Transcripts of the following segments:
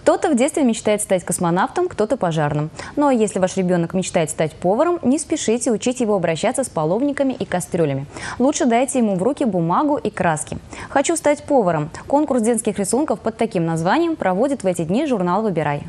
Кто-то в детстве мечтает стать космонавтом, кто-то пожарным. Ну а если ваш ребенок мечтает стать поваром, не спешите учить его обращаться с половниками и кастрюлями. Лучше дайте ему в руки бумагу и краски. «Хочу стать поваром». Конкурс детских рисунков под таким названием проводит в эти дни журнал «Выбирай».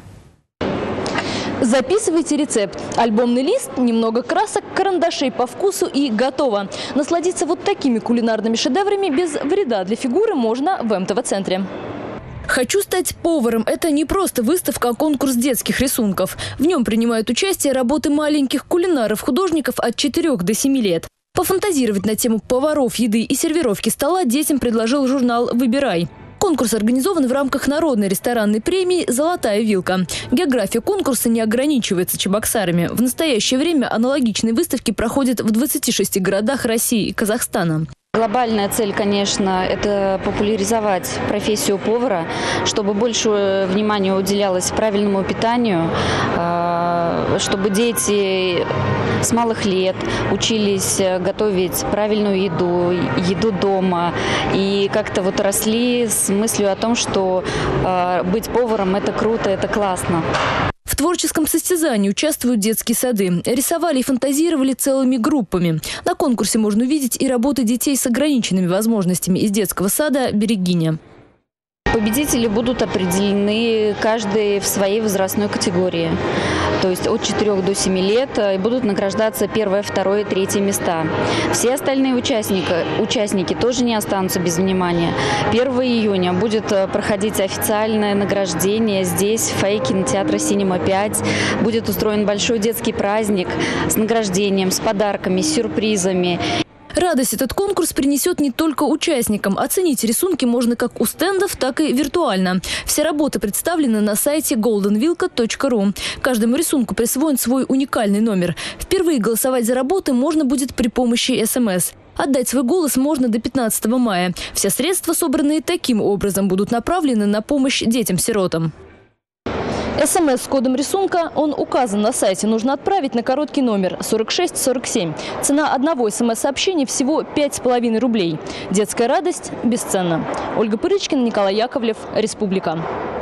Записывайте рецепт. Альбомный лист, немного красок, карандашей по вкусу и готово. Насладиться вот такими кулинарными шедеврами без вреда для фигуры можно в МТВ-центре. «Хочу стать поваром» – это не просто выставка, а конкурс детских рисунков. В нем принимают участие работы маленьких кулинаров-художников от 4 до 7 лет. Пофантазировать на тему поваров, еды и сервировки стола детям предложил журнал «Выбирай». Конкурс организован в рамках народной ресторанной премии «Золотая вилка». География конкурса не ограничивается Чебоксарами. В настоящее время аналогичные выставки проходят в 26 городах России и Казахстана. Глобальная цель, конечно, это популяризовать профессию повара, чтобы больше внимания уделялось правильному питанию, чтобы дети с малых лет учились готовить правильную еду дома и как-то вот росли с мыслью о том, что быть поваром – это круто, это классно. В творческом состязании участвуют детские сады. Рисовали и фантазировали целыми группами. На конкурсе можно увидеть и работы детей с ограниченными возможностями из детского сада «Берегиня». Победители будут определены каждый в своей возрастной категории. То есть от 4 до 7 лет и будут награждаться 1, 2, 3 места. Все остальные участники тоже не останутся без внимания. 1 июня будет проходить официальное награждение здесь, в фойе кинотеатра «Синема 5». Будет устроен большой детский праздник с награждением, с подарками, с сюрпризами. Радость этот конкурс принесет не только участникам. Оценить рисунки можно как у стендов, так и виртуально. Все работы представлены на сайте goldenvilka.ru. Каждому рисунку присвоен свой уникальный номер. Впервые голосовать за работы можно будет при помощи СМС. Отдать свой голос можно до 15 мая. Все средства, собранные таким образом, будут направлены на помощь детям-сиротам. СМС с кодом рисунка, он указан на сайте, нужно отправить на короткий номер 4647. Цена одного СМС-сообщения всего 5,5 рублей. Детская радость бесценна. Ольга Пырычкина, Николай Яковлев, Республика.